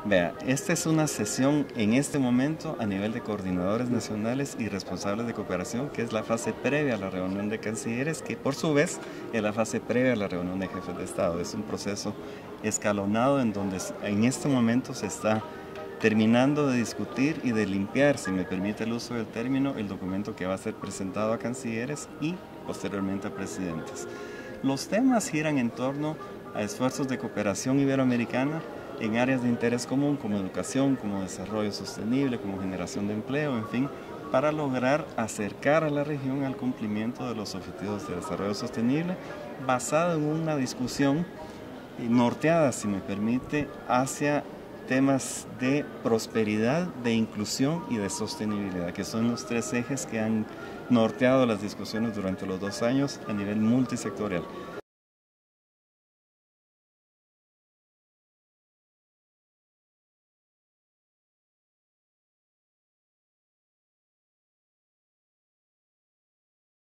Vea, esta es una sesión en este momento a nivel de coordinadores nacionales y responsables de cooperación, que es la fase previa a la reunión de cancilleres, que por su vez es la fase previa a la reunión de jefes de Estado. Es un proceso escalonado en donde en este momento se está terminando de discutir y de limpiar, si me permite el uso del término, el documento que va a ser presentado a cancilleres y posteriormente a presidentes. Los temas giran en torno a esfuerzos de cooperación iberoamericana en áreas de interés común como educación, como desarrollo sostenible, como generación de empleo, en fin, para lograr acercar a la región al cumplimiento de los objetivos de desarrollo sostenible, basado en una discusión norteada, si me permite, hacia temas de prosperidad, de inclusión y de sostenibilidad, que son los tres ejes que han norteado las discusiones durante los 2 años a nivel multisectorial.